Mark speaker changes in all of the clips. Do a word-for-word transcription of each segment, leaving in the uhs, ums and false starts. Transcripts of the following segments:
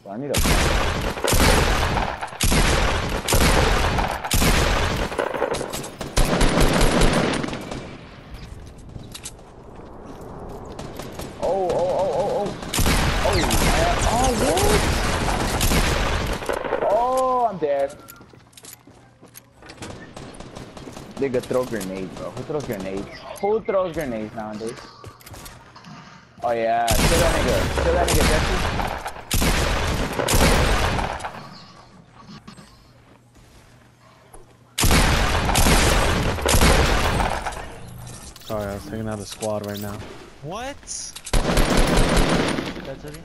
Speaker 1: I need a. Oh, oh, oh, oh, oh. Oh, man. Oh, what? Oh, I'm dead. Nigga, throw grenades, bro. Who throws grenades? Who throws grenades nowadays? Oh, yeah. Kill that nigga. Kill that nigga, Jesse.
Speaker 2: Sorry, I was taking out a squad right now.
Speaker 3: What? That's it?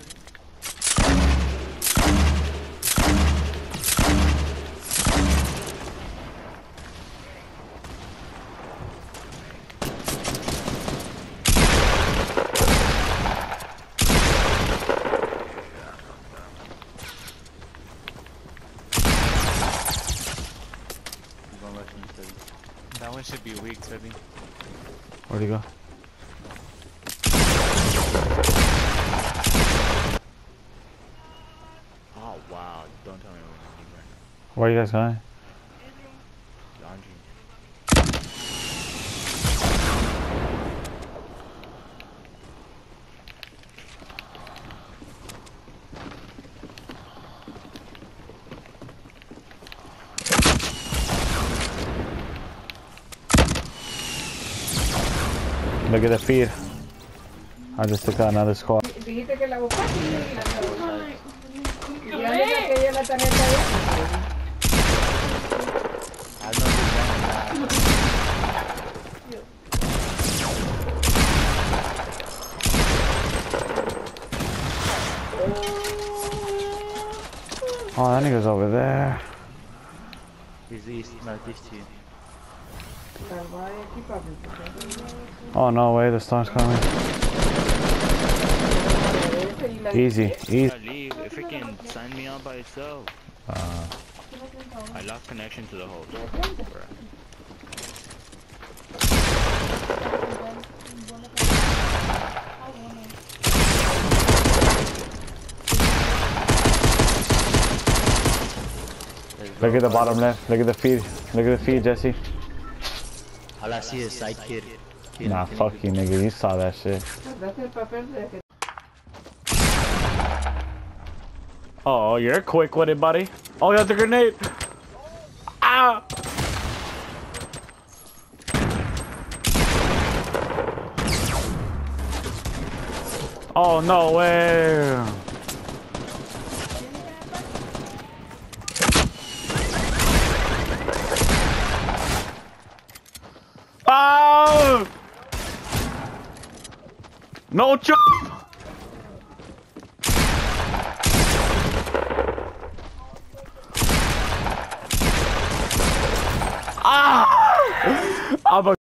Speaker 3: That one should be weak, Teddy.
Speaker 2: Where'd he go?
Speaker 3: Oh wow, don't tell me where.
Speaker 2: Where are you guys going?
Speaker 3: Laundry.
Speaker 2: Look at the feed. I just took out another squad.
Speaker 4: Dijiste que la buscaste y la ¿Y dónde saqué yo la tarjeta ahí?
Speaker 2: Oh, that nigga's over there.
Speaker 3: He's east, northeast to you.
Speaker 2: Oh no way, the storm's coming. Easy, easy.
Speaker 3: Leave if it can sign me out by itself.
Speaker 2: Uh,
Speaker 3: I lost connection to the host.
Speaker 2: Look at the bottom left. Look at the feed. Look at the feed, Jesse.
Speaker 3: All I see is side kid.
Speaker 2: Nah, fuck you, nigga. You saw that shit. Oh, you're quick with it, buddy. Oh, you got the grenade. Ah! Oh, no way. Oh! No jump! Ah! I'm a